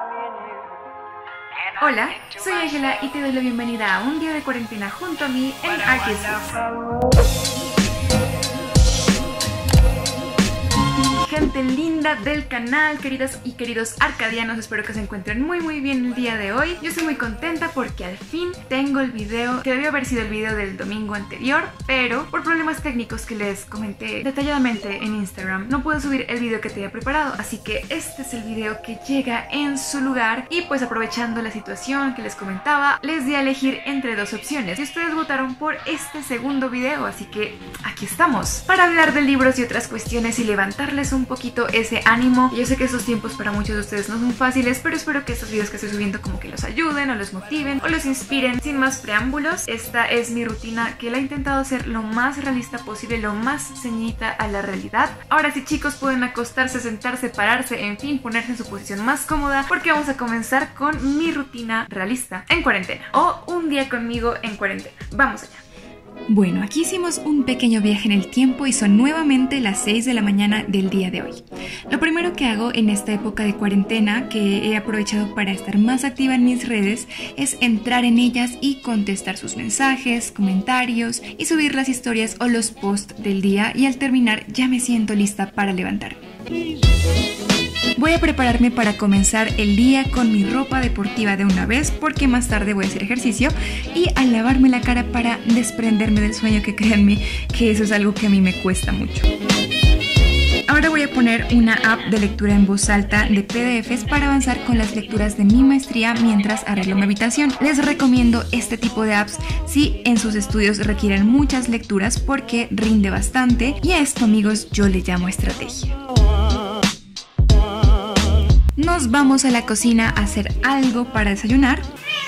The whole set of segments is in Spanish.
Hola, soy Ángela y te doy la bienvenida a un día de cuarentena junto a mí en Arquesas. Gente linda del canal, queridas y queridos arcadianos, espero que se encuentren muy bien el día de hoy. Yo estoy muy contenta porque al fin tengo el video que debió haber sido el video del domingo anterior, pero por problemas técnicos que les comenté detalladamente en Instagram no pude subir el video que tenía preparado, así que este es el video que llega en su lugar. Y pues aprovechando la situación que les comentaba, les di a elegir entre dos opciones y ustedes votaron por este segundo video, así que aquí estamos para hablar de libros y otras cuestiones y levantarles un poquito ese ánimo. Yo sé que estos tiempos para muchos de ustedes no son fáciles, pero espero que estos videos que estoy subiendo como que los ayuden o los motiven o los inspiren. Sin más preámbulos, esta es mi rutina que la he intentado hacer lo más realista posible, lo más ceñida a la realidad. Ahora sí, chicos, pueden acostarse, sentarse, pararse, en fin, ponerse en su posición más cómoda porque vamos a comenzar con mi rutina realista en cuarentena o un día conmigo en cuarentena. Vamos allá. Bueno, aquí hicimos un pequeño viaje en el tiempo y son nuevamente las 6 de la mañana del día de hoy. Lo primero que hago en esta época de cuarentena, que he aprovechado para estar más activa en mis redes, es entrar en ellas y contestar sus mensajes, comentarios y subir las historias o los posts del día, y al terminar ya me siento lista para levantarme. Voy a prepararme para comenzar el día con mi ropa deportiva de una vez porque más tarde voy a hacer ejercicio, y al lavarme la cara para desprenderme del sueño, que créanme que eso es algo que a mí me cuesta mucho. Ahora voy a poner una app de lectura en voz alta de PDFs para avanzar con las lecturas de mi maestría mientras arreglo mi habitación. Les recomiendo este tipo de apps si en sus estudios requieren muchas lecturas porque rinde bastante, y a esto, amigos, yo le llamo estrategia. Nos vamos a la cocina a hacer algo para desayunar.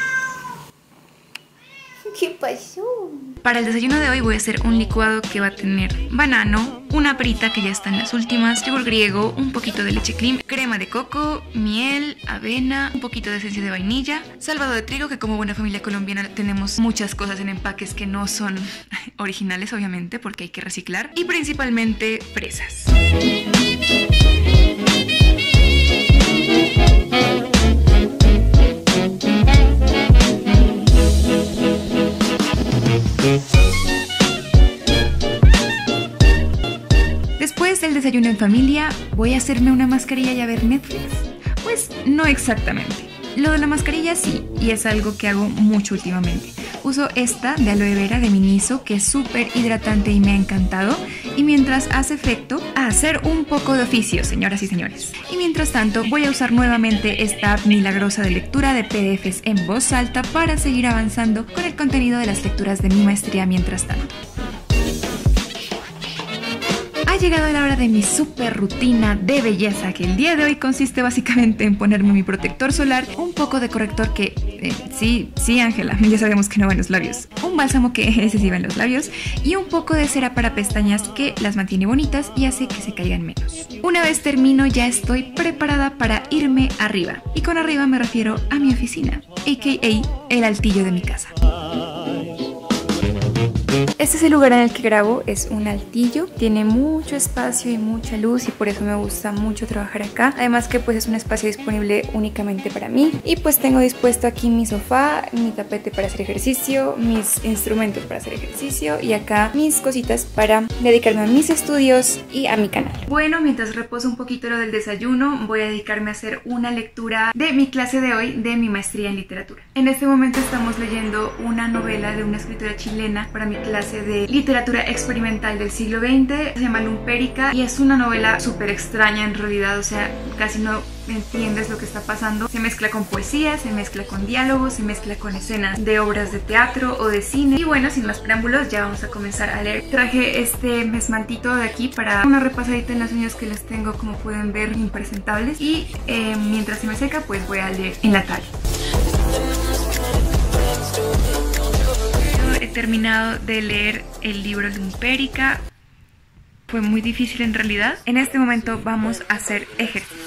¿Qué pasó? Para el desayuno de hoy voy a hacer un licuado que va a tener banano, una perita que ya está en las últimas, yogur griego, un poquito de leche cream, crema de coco, miel, avena, un poquito de esencia de vainilla, salvado de trigo, que como buena familia colombiana tenemos muchas cosas en empaques que no son originales, obviamente, porque hay que reciclar, y principalmente fresas. Después del desayuno en familia, ¿voy a hacerme una mascarilla y a ver Netflix? Pues no exactamente. Lo de la mascarilla sí, y es algo que hago mucho últimamente. Uso esta de aloe vera de Miniso, que es súper hidratante y me ha encantado. Y mientras hace efecto, a hacer un poco de oficio, señoras y señores. Y mientras tanto, voy a usar nuevamente esta app milagrosa de lectura de PDFs en voz alta para seguir avanzando con el contenido de las lecturas de mi maestría mientras tanto. Ha llegado la hora de mi super rutina de belleza, que el día de hoy consiste básicamente en ponerme mi protector solar, un poco de corrector que, sí Ángela, ya sabemos que no va en los labios, un bálsamo que ese sí va en los labios, y un poco de cera para pestañas que las mantiene bonitas y hace que se caigan menos. Una vez termino, ya estoy preparada para irme arriba, y con arriba me refiero a mi oficina, a.k.a. el altillo de mi casa. Este es el lugar en el que grabo, es un altillo, tiene mucho espacio y mucha luz y por eso me gusta mucho trabajar acá. Además que pues es un espacio disponible únicamente para mí, y pues tengo dispuesto aquí mi sofá, mi tapete para hacer ejercicio, mis instrumentos para hacer ejercicio y acá mis cositas para dedicarme a mis estudios y a mi canal. Bueno, mientras reposo un poquito lo del desayuno, voy a dedicarme a hacer una lectura de mi clase de hoy de mi maestría en literatura. En este momento estamos leyendo una novela de una escritora chilena para mi clase de literatura experimental del siglo XX, se llama Lumpérica, y es una novela súper extraña en realidad, o sea, casi no entiendes lo que está pasando. Se mezcla con poesía, se mezcla con diálogos, se mezcla con escenas de obras de teatro o de cine. Y bueno, sin más preámbulos, ya vamos a comenzar a leer. Traje este mesmantito de aquí para una repasadita en las uñas que las tengo, como pueden ver, impresentables, y mientras se me seca pues voy a leer en la tablet. He terminado de leer el libro Lumpérica. Fue muy difícil en realidad. En este momento vamos a hacer ejercicio.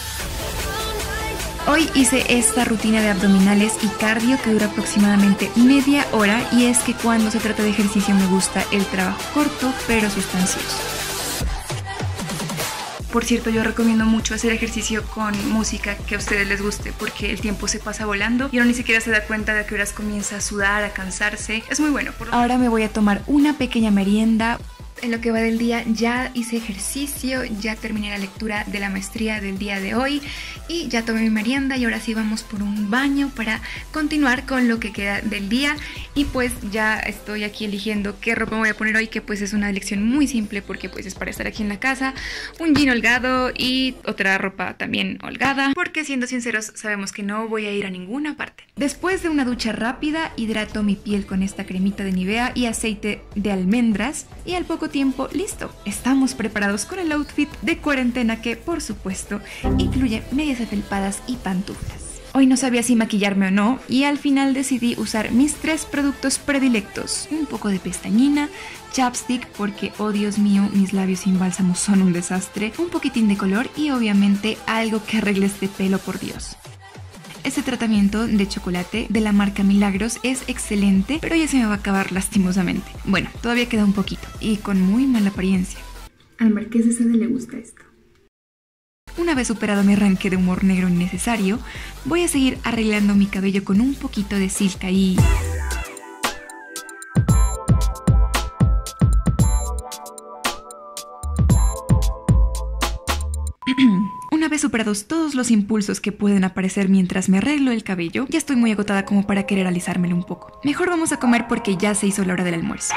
Hoy hice esta rutina de abdominales y cardio que dura aproximadamente media hora, y es que cuando se trata de ejercicio me gusta el trabajo corto pero sustancioso. Por cierto, yo recomiendo mucho hacer ejercicio con música que a ustedes les guste porque el tiempo se pasa volando y uno ni siquiera se da cuenta de a qué horas comienza a sudar, a cansarse. Es muy bueno. Ahora me voy a tomar una pequeña merienda. En lo que va del día ya hice ejercicio, ya terminé la lectura de la maestría del día de hoy y ya tomé mi merienda y ahora sí vamos por un baño para continuar con lo que queda del día. Y pues ya estoy aquí eligiendo qué ropa me voy a poner hoy, que pues es una elección muy simple porque pues es para estar aquí en la casa. Un jean holgado y otra ropa también holgada, porque siendo sinceros sabemos que no voy a ir a ninguna parte. Después de una ducha rápida, hidrato mi piel con esta cremita de Nivea y aceite de almendras y al poco tiempo, listo, estamos preparados con el outfit de cuarentena que, por supuesto, incluye medias afelpadas y pantuflas. Hoy no sabía si maquillarme o no y al final decidí usar mis 3 productos predilectos: un poco de pestañina, chapstick porque, oh Dios mío, mis labios sin bálsamo son un desastre, un poquitín de color y obviamente algo que arregle este pelo, por Dios. Este tratamiento de chocolate de la marca Milagros es excelente, pero ya se me va a acabar lastimosamente. Bueno, todavía queda un poquito y con muy mala apariencia. Al Marqués de Sade le gusta esto. Una vez superado mi arranque de humor negro innecesario, voy a seguir arreglando mi cabello con un poquito de Silka y... Una vez superados todos los impulsos que pueden aparecer mientras me arreglo el cabello, ya estoy muy agotada como para querer alisármelo un poco. Mejor vamos a comer porque ya se hizo la hora del almuerzo.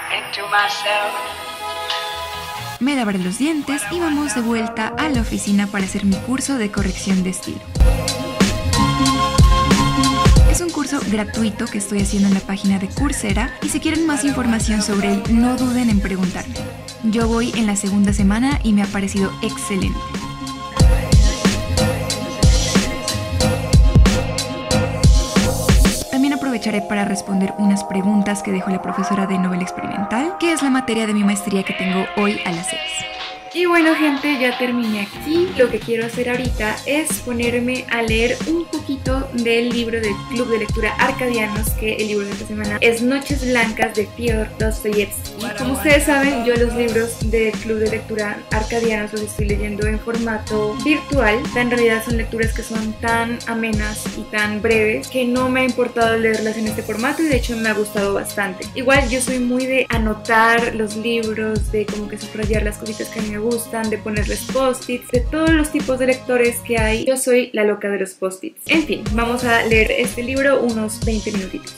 Me lavaré los dientes y vamos de vuelta a la oficina para hacer mi curso de corrección de estilo. Es un curso gratuito que estoy haciendo en la página de Coursera y si quieren más información sobre él, no duden en preguntarme. Yo voy en la 2ª semana y me ha parecido excelente. También aprovecharé para responder unas preguntas que dejó la profesora de novela experimental, que es la materia de mi maestría que tengo hoy a las 6. Y bueno, gente, ya terminé aquí. Lo que quiero hacer ahorita es ponerme a leer un poquito del libro del Club de Lectura Arcadianos, que el libro de esta semana es Noches Blancas de Fyodor Dostoyevsky. Como ustedes saben, yo los libros del Club de Lectura Arcadianos los estoy leyendo en formato virtual. En realidad son lecturas que son tan amenas y tan breves que no me ha importado leerlas en este formato y de hecho me ha gustado bastante. Igual yo soy muy de anotar los libros, de como que subrayar las cositas que a mí me gustan, de ponerles post-its, de todos los tipos de lectores que hay. Yo soy la loca de los post-its. En fin, vamos a leer este libro unos 20 minutitos.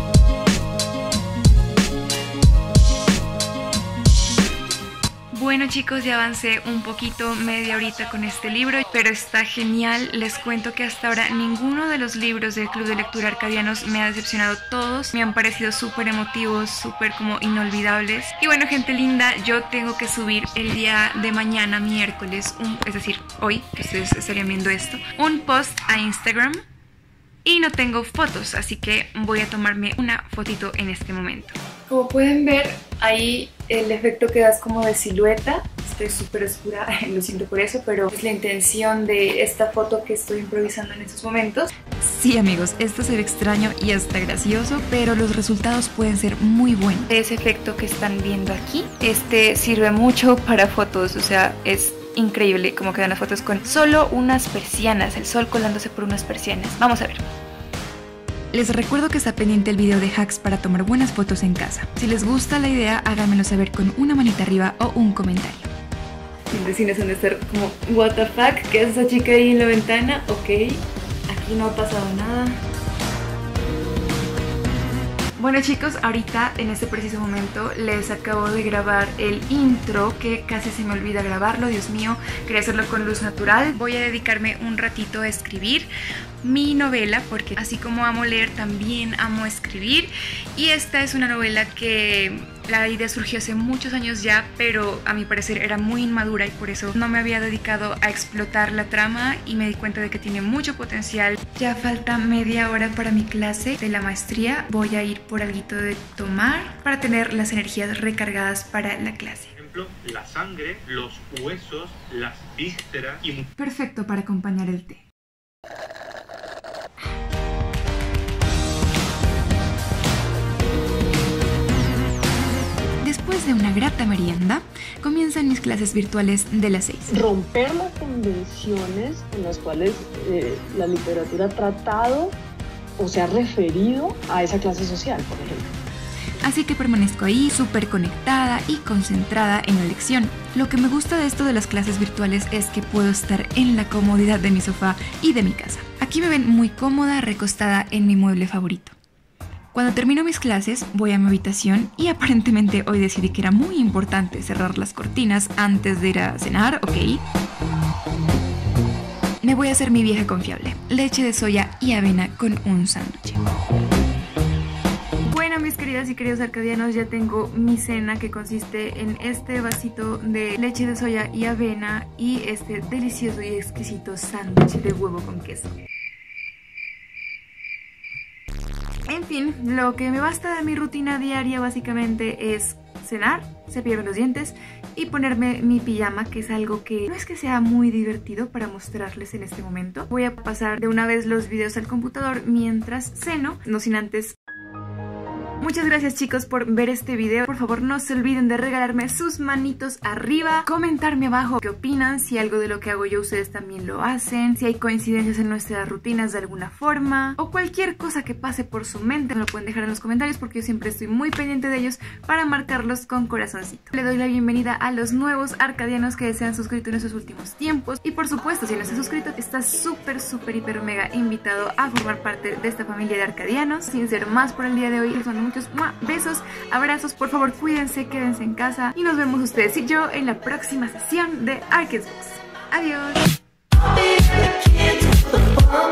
Bueno chicos, ya avancé un poquito, media horita con este libro, pero está genial. Les cuento que hasta ahora ninguno de los libros del Club de Lectura Arcadianos me ha decepcionado. Todos me han parecido súper emotivos, súper como inolvidables. Y bueno, gente linda, yo tengo que subir el día de mañana, miércoles, es decir, hoy, que ustedes estarían viendo esto, un post a Instagram. Y no tengo fotos, así que voy a tomarme una fotito en este momento. Como pueden ver, ahí el efecto que da es como de silueta. Estoy súper oscura, lo siento por eso, pero es la intención de esta foto que estoy improvisando en estos momentos. Sí amigos, esto se ve extraño y hasta gracioso, pero los resultados pueden ser muy buenos. Ese efecto que están viendo aquí, este sirve mucho para fotos, o sea, es increíble cómo quedan las fotos con solo unas persianas, el sol colándose por unas persianas. Vamos a ver. Les recuerdo que está pendiente el video de hacks para tomar buenas fotos en casa. Si les gusta la idea, háganmelo saber con una manita arriba o un comentario. Mis vecinos han de estar como, what the fuck, ¿qué es esa chica ahí en la ventana? Ok, aquí no ha pasado nada. Bueno chicos, ahorita en este preciso momento les acabo de grabar el intro, que casi se me olvida grabarlo, Dios mío, quería hacerlo con luz natural. Voy a dedicarme un ratito a escribir mi novela, porque así como amo leer, también amo escribir. Y esta es una novela que la idea surgió hace muchos años ya, pero a mi parecer era muy inmadura y por eso no me había dedicado a explotar la trama y me di cuenta de que tiene mucho potencial. Ya falta media hora para mi clase de la maestría. Voy a ir por alguito de tomar para tener las energías recargadas para la clase. Por ejemplo, la sangre, los huesos, las vísceras y... Perfecto para acompañar el té. Después de una grata merienda, comienzan mis clases virtuales de las 6. Romper las convenciones en las cuales la literatura ha tratado o se ha referido a esa clase social, por ejemplo. Así que permanezco ahí súper conectada y concentrada en la lección. Lo que me gusta de esto de las clases virtuales es que puedo estar en la comodidad de mi sofá y de mi casa. Aquí me ven muy cómoda, recostada en mi mueble favorito. Cuando termino mis clases, voy a mi habitación y aparentemente hoy decidí que era muy importante cerrar las cortinas antes de ir a cenar, ¿ok? Me voy a hacer mi vieja confiable, leche de soya y avena con un sándwich. Bueno, mis queridas y queridos arcadianos, ya tengo mi cena, que consiste en este vasito de leche de soya y avena y este delicioso y exquisito sándwich de huevo con queso. En fin, lo que me basta de mi rutina diaria básicamente es cenar, cepillarme los dientes y ponerme mi pijama, que es algo que no es que sea muy divertido para mostrarles en este momento. Voy a pasar de una vez los videos al computador mientras ceno, no sin antes... Muchas gracias, chicos, por ver este video. Por favor, no se olviden de regalarme sus manitos arriba, comentarme abajo qué opinan, si algo de lo que hago yo ustedes también lo hacen, si hay coincidencias en nuestras rutinas de alguna forma, o cualquier cosa que pase por su mente, me lo pueden dejar en los comentarios porque yo siempre estoy muy pendiente de ellos para marcarlos con corazoncito. Le doy la bienvenida a los nuevos arcadianos que se han suscrito en estos últimos tiempos, y por supuesto, si no estás suscrito, estás súper, hiper, mega invitado a formar parte de esta familia de arcadianos. Sin ser más por el día de hoy, les mando muchos besos, abrazos, por favor cuídense, quédense en casa y nos vemos ustedes y yo en la próxima sesión de Arcade Books. Adiós.